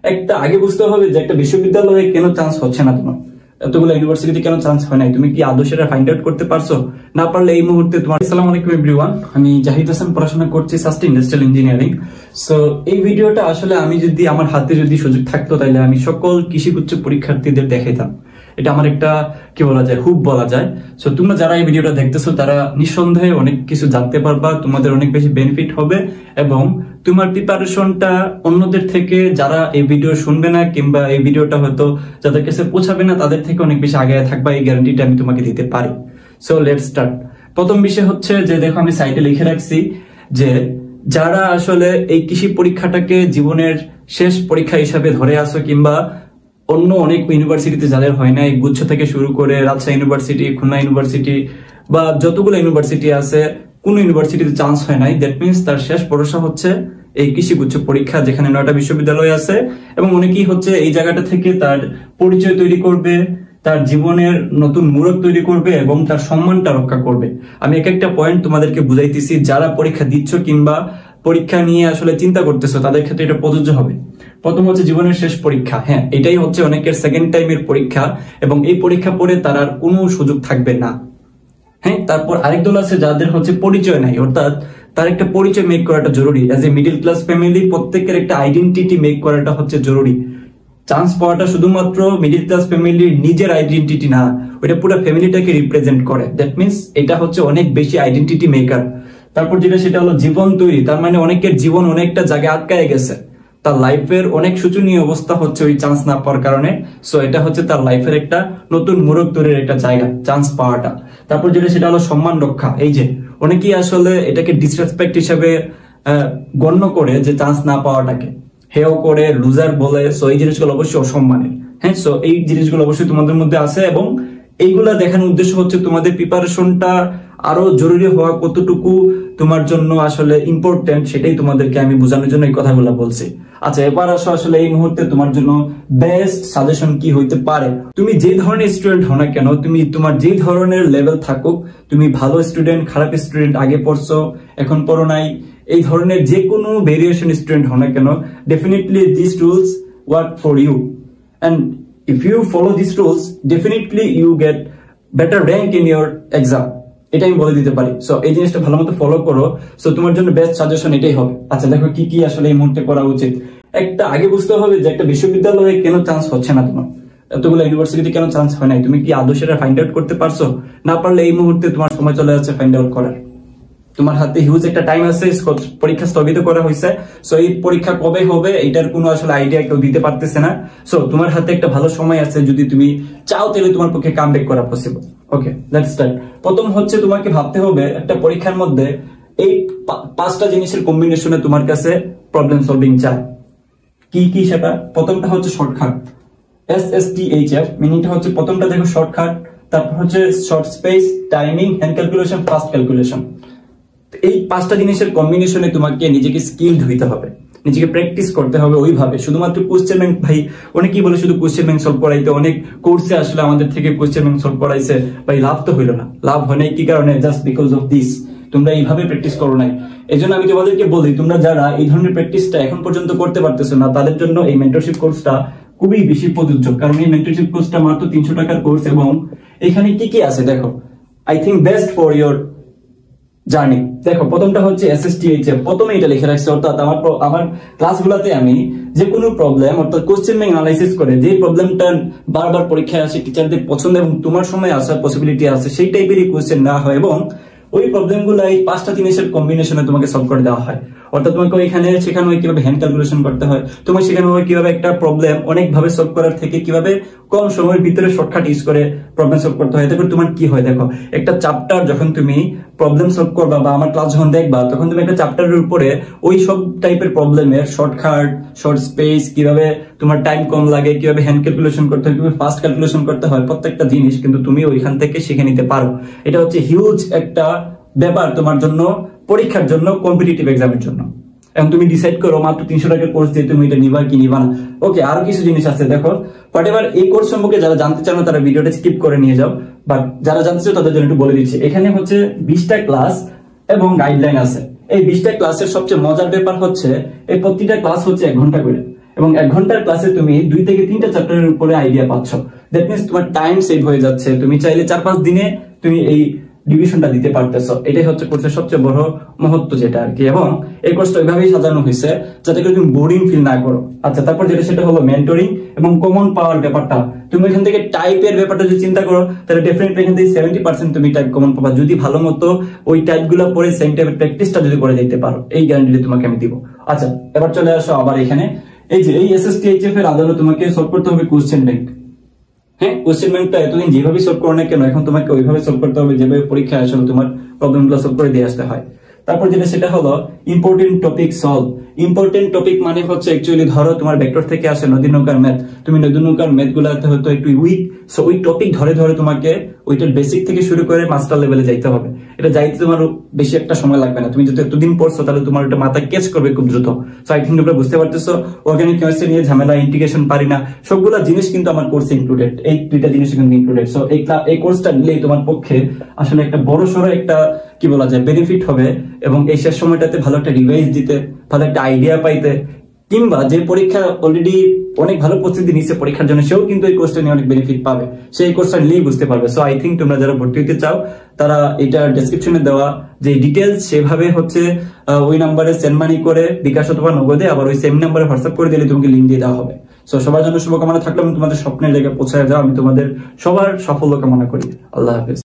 একটা আগে বুঝতে হবে যে একটা বিশ্ববিদ্যালয়ে কেন চান্স হচ্ছে না তোমার, এতগুলো ইউনিভার্সিটিতে কেন চান্স হয় নাই, তুমি কি আদৌ সেটা ফাইন্ড আউট করতে পারছো? না পারলে এই মুহূর্তে তোমার আসসালামু আলাইকুম এভরিওয়ান, আমি জাহিদ হাসান, পড়াশোনা করছি সাস্টেইন ইন্ডাস্ট্রিয়াল ইঞ্জিনিয়ারিং। সো এই ভিডিওটা আসলে আমি যদি আমার হাতে যদি সুযোগ থাকতো তাহলে আমি সকল কৃষিগুচ্ছ পরীক্ষার্থীদের দেখাইতাম। এটা আমার একটা কি বলা যায়, হুব বলা যায়। সো তোমরা যারা এই ভিডিওটা দেখতেছো তারা নিঃসন্দেহে অনেক কিছু জানতে পারবা, তোমাদের অনেক বেশি বেনিফিট হবে এবং তোমার প্রিপারেশনটা অন্যদের থেকে, যারা এই ভিডিও শুনবে না কিংবা এই ভিডিওটা হয়তো যাদের কাছে পৌঁছাবে না তাদের থেকে অনেক বেশি আগে থাকবা, এই গ্যারান্টিটা আমি তোমাকে দিতে পারি। So let's start. প্রথম বিষয় হচ্ছে যে দেখো, আমি সাইটে লিখে রাখছি যে যারা আসলে এই কৃষি পরীক্ষাটাকে জীবনের শেষ পরীক্ষা হিসাবে ধরে আসো কিংবা অন্য অনেক ইউনিভার্সিটিতে যাদের হয় না, এই গুচ্ছ থেকে শুরু করে রাজশাহী ইউনিভার্সিটি, খুলনা ইউনিভার্সিটি বা যতগুলো ইউনিভার্সিটি আছে, কোন ইউনিভার্সিটিতে চান্স হয় নাই, দ্যাট মিনস তার শেষ ভরসা হচ্ছে এই কৃষিগুচ্ছ পরীক্ষা, যেখানে 9টা বিশ্ববিদ্যালয় আছে এবং অনেকেই হচ্ছে এই জায়গাটা থেকে তার পরিচয় তৈরি করবে, তার জীবনের নতুন মূরত তৈরি করবে এবং তার সম্মানটা রক্ষা করবে। আমি এক একটা পয়েন্ট তোমাদেরকে বুঝাইতেছি, যারা পরীক্ষা দিচ্ছ কিংবা পরীক্ষা নিয়ে আসলে চিন্তা করতেছো তাদের ক্ষেত্রে এটা প্রযোজ্য হবে। প্রথম হচ্ছে জীবনের শেষ পরীক্ষা। হ্যাঁ, এটাই হচ্ছে অনেকের সেকেন্ড টাইমের পরীক্ষা এবং এই পরীক্ষা পরে তার আর কোনো সুযোগ থাকবে না। হ্যাঁ, তারপর আরেক দল আছে যাদের হচ্ছে পরিচয় নাই, অর্থাৎ তার একটা পরিচয় মেক করাটা জরুরি। As a middle class family প্রত্যেকের একটা আইডেন্টিটি মেক করাটা হচ্ছে জরুরি। চান্স পাওয়াটা শুধুমাত্র মিডল ক্লাস ফ্যামিলির নিজের আইডেন্টিটি না, ওইটা পুরো ফ্যামিলিটাকে রিপ্রেজেন্ট করে। দ্যাট মিনস এটা হচ্ছে অনেক বেশি আইডেন্টিটি মেকার। তারপর যেটা সেটা হলো জীবন তৈরি, তার মানে অনেকের জীবন অনেকটা জায়গায় আটকায় গেছে, তার লাইফের অনেক শোচনীয় অবস্থা হচ্ছে ওই চান্স না পাওয়ার কারণে। সো এটা হচ্ছে তার লাইফের একটা নতুন মুরগ তৈরির একটা জায়গা, চান্স পাওয়াটা। তারপর যেটা সেটা হলো সম্মান রক্ষা। এই যে অনেকেই আসলে এটাকে ডিসরেসপেক্ট হিসেবে গণ্য করে, যে চান্স না পাওয়াটাকে হেও করে, লুজার বলে। সো এই জিনিসগুলো অবশ্যই অসম্মানের। হ্যাঁ, সো এই জিনিসগুলো অবশ্যই তোমাদের মধ্যে আছে এবং এইগুলা দেখানোর উদ্দেশ্য হচ্ছে তোমাদের প্রিপারেশনটা আরো জরুরি হওয়া কতটুকু তোমার জন্য আসলে ইম্পর্টেন্ট, সেটাই তোমাদেরকে আমি বোঝানোর জন্য এই কথাগুলো বলছি। আচ্ছা, এবার আসো আসলে এই মুহূর্তে তোমার জন্য বেস্ট সাজেশন কি হইতে পারে। তুমি যে ধরনের স্টুডেন্ট হও না কেন, তুমি তোমার যে ধরনের লেভেল থাকুক, তুমি ভালো স্টুডেন্ট, খারাপ স্টুডেন্ট, আগে পড়ছো এখন পড়ো নাই, এই ধরনের যে কোনো ভেরিয়েশন স্টুডেন্ট হও না কেন, definitely this rules work for you and if you follow these rules definitely you get better rank in your exam, এটা আমি বলে দিতে পারি। সো এই জিনিসটা ভালো মতো ফলো করো। সো তোমার জন্য বেস্ট সাজেশন এটাই হবে। আচ্ছা দেখো কি কি আসলে এই মুহূর্তে করা উচিত। একটা আগে বুঝতে হবে যে একটা বিশ্ববিদ্যালয়ে কেন চান্স হচ্ছে না তোমার, এতগুলো ইউনিভার্সিটিতে কেন চান্স হয় নাই, তুমি কি আদৌ সেটা ফাইন্ড আউট করতে পারছো? না পারলে এই মুহূর্তে তোমার সময় চলে যাচ্ছে ফাইন্ড আউট করার। তোমার হাতে হিউজ একটা টাইম আছে, পরীক্ষা স্থগিত করা হয়েছে। সো এই পরীক্ষা কবে হবে এটার কোনো আসলে আইডিয়া কেউ দিতে পারতেছে না। সো তোমার হাতে একটা ভালো সময় আছে, যদি তুমি চাও তাহলে তোমার পক্ষে কামব্যাক করা পসিবল। Okay, let's start. প্রথম হচ্ছে তোমাকে ভাবতে হবে একটা পরীক্ষার মধ্যে এই 5টা জিনিসের কম্বিনেশনে তোমার কাছে প্রবলেম সলভিং চায়। কি কি সেটা? প্রথমটা হচ্ছে শর্টকাট, SSTHF, মিনিংটা হচ্ছে প্রথমটা দেখো শর্টকাট, তারপর হচ্ছে short space, timing, hand calculation, fast calculation. এই 5টা জিনিসের কম্বিনেশনে তোমাকে নিজেকে স্কিলড হইতে হবে, নিজেকে প্র্যাকটিস করতে হবে ওইভাবে। শুধুমাত্র কোশ্চেন ব্যাংক, ভাই অনেকেই বলে শুধু কোশ্চেন ব্যাংক সলভ করাইতে, অনেক কোর্সে আসলে আমাদের থেকে কোশ্চেন ব্যাংক সলভ করাইছে, ভাই লাভ তো হইলো না। লাভ হয় নাই কি কারণে? জাস্ট বিকজ অফ দিস, তোমরা এইভাবে প্র্যাকটিস করো নাই। এই জন্য আমি তোমাদেরকে বলি, তোমরা যারা এই ধরনের প্র্যাকটিসটা এখন পর্যন্ত করতে পারতেছো না, তাদের জন্য এই মেন্টরশিপ কোর্সটা খুবই বেশি প্রযোজ্য। কারণ এই মেন্টরশিপ কোর্সটা মাত্র 300 টাকার কোর্স এবং এখানে কি কি আছে দেখো, I think best for your journey. দেখো প্রথমটা হচ্ছে SSTHF, প্রথমে এটা লিখে রাখছে, অর্থাৎ আমার ক্লাসগুলোতে আমি যে কোনো প্রবলেম অর্থাৎ কোশ্চেন ব্যাংক অ্যানালাইসিস করে যে প্রবলেমটা বারবার পরীক্ষায় আসে, টিচারদের পছন্দ এবং তোমার সময় আসার পসিবিলিটি আছে, সেই টাইপেরই কোশ্চেন না হয় এবং ওই প্রবলেমগুলো এই 5টা জিনিসের কম্বিনেশনে তোমাকে সলভ করে দেওয়া হয়। অর্থাৎ তোমাকে ওইখানে শেখানো হয় কিভাবে হ্যান্ড ক্যালকুলেশন করতে হয়, তোমাকে শেখানো হয় কিভাবে একটা প্রবলেম অনেকভাবে সলভ করার থেকে কিভাবে কম সময়ের ভিতরে শর্টকাট ইউজ করে প্রবলেম সলভ করতে হয়। তারপর তোমার কি হয় দেখো, একটা চ্যাপ্টার যখন তুমি প্রবলেম সলভ করবা বা আমার ক্লাস যখন দেখবা, তখন তুমি একটা চ্যাপ্টারের উপরে ওই সব টাইপের প্রবলেমের শর্টকাট, শর্ট স্পেস, কিভাবে তোমার টাইম কম লাগে, কিভাবে হ্যান্ড ক্যালকুলেশন করতে হয়, কিভাবে ফাস্ট ক্যালকুলেশন করতে হয়, প্রত্যেকটা জিনিস কিন্তু তুমি ওইখান থেকে শিখে নিতে পারো। এটা হচ্ছে হিউজ একটা ব্যাপার তোমার জন্য, পরীক্ষার জন্য, কম্পিটিটিভ এক্সামের জন্য। এখন তুমি ডিসাইড করো মাত্র 300 টাকার কোর্স দিয়ে তুমি এটা নিবা কি নিবা না। ওকে, আরো কিছু জিনিস আছে দেখো, বাট এবার এই কোর্স সম্পর্কে যারা জানতে চাও না তারা ভিডিওটা স্কিপ করে নিয়ে যাও, বাট যারা জানতে চাও তাদের জন্য একটু বলে দিচ্ছি। এখানে হচ্ছে 20টা ক্লাস এবং গাইডলাইন আছে। এই 20টা ক্লাসের সবচেয়ে মজার ব্যাপার হচ্ছে এই প্রতিটা ক্লাস হচ্ছে 1 ঘন্টা করে এবং 1 ঘন্টার ক্লাসে তুমি 2 থেকে 3টা চ্যাপ্টারের উপরে আইডিয়া পাচ্ছ। দ্যাট মিনস তোমার টাইম সেভ হয়ে যাচ্ছে, তুমি চাইলে 4-5 দিনে তুমি এই ডিভিশনটা দিতে পারতেছো। এটাই হচ্ছে কোর্সের সবচেয়ে বড় মহত্ব যেটা আর কি। এবং এই কোর্সটা ওইভাবেই সাজানো হয়েছে যাতে করে তুমি বোরিং ফিল না করো। আচ্ছা, তারপর যেটা সেটা হলো মেন্টরিং এবং কমন পাওয়ার ব্যাপারটা। তুমি এখান থেকে টাইপের ব্যাপারটা যদি চিন্তা করো তাহলে ডেফিনেটলি এখান থেকে 70% তুমি টাইপ কমন পাবা, যদি ভালো মতো ওই টাইপ গুলো পড়ে সেম টাইপের প্র্যাকটিসটা যদি করে যেতে পারো। এই গ্যারান্টি তোমাকে আমি দিব। আচ্ছা, এবার চলে আসো আবার এখানে। এই যে এই SSTHF এর আদালত তোমাকে সলভ করতে হবে কোশ্চেন ব্যাংক। হ্যাঁ, কোশ্চেন ব্যাংকটা এতদিন যেভাবে সলভ করো না কেন, এখন তোমাকে ওইভাবে সলভ করতে হবে যেভাবে পরীক্ষায় আসলে তোমার প্রবলেম গুলো সলভ করে দিয়ে আসতে হয়। তারপর যেটা সেটা হলো important topic solve. Important topic মানে হচ্ছে অ্যাকচুয়ালি ধরো তোমার ভেক্টর থেকে আসে নদী নৌকার ম্যাথ, তুমি নদী নৌকার ম্যাথ গুলাতে হয়তো একটু উইক, সো ওই টপিক ধরে ধরে তোমাকে ওইটার বেসিক থেকে শুরু করে মাস্টার লেভেলে যাইতে হবে। এটা যাইতে তোমার বেশি একটা সময় লাগবে না, তুমি যদি এতদিন পড়ছো তাহলে তোমার এটা মাথায় ক্যাচ করবে খুব দ্রুত। সো আই থিঙ্ক তোমরা বুঝতে পারতেছো অর্গানিক কেমিস্ট্রি নিয়ে ঝামেলা, ইন্টিগ্রেশন পারি না, সবগুলা জিনিস কিন্তু আমার কোর্সে ইনক্লুডেড। এই 2টা জিনিস কিন্তু ইনক্লুডেড। সো এই কোর্সটা নিলেই তোমার পক্ষে আসলে একটা বড় সড়ো একটা কি বলা যায় বেনিফিট হবে, এবং এই শেষ সময়টাতে ভালো একটা রিভাইজ দিতে, ভালো একটা আইডিয়া পাইতে, কিংবা যে পরীক্ষা অলরেডি অনেক ভালো প্রস্তুতি নিচ্ছে পরীক্ষার জন্য, সেও কিন্তু এই কোর্সটা নিয়ে অনেক বেনিফিট পাবে, সেই কোর্সটা নিলেই বুঝতে পারবে। সো আই থিঙ্ক তোমরা যারা ভর্তি হতে চাও তারা এটা ডেসক্রিপশনে দেওয়া যে ডিটেলস সেভাবে হচ্ছে ওই নাম্বারে সেন্ড মানি করে বিকাশ অথবা নগদে, আবার ওই সেম নাম্বারে হোয়াটসঅ্যাপ করে দিলে তোমাকে লিঙ্ক দিয়ে দেওয়া হবে। সো সবার জন্য শুভকামনা থাকলে, আমি তোমাদের স্বপ্নের জায়গায় পৌঁছায় যাও। আমি তোমাদের সবার সাফল্য কামনা করি। আল্লাহ হাফেজ।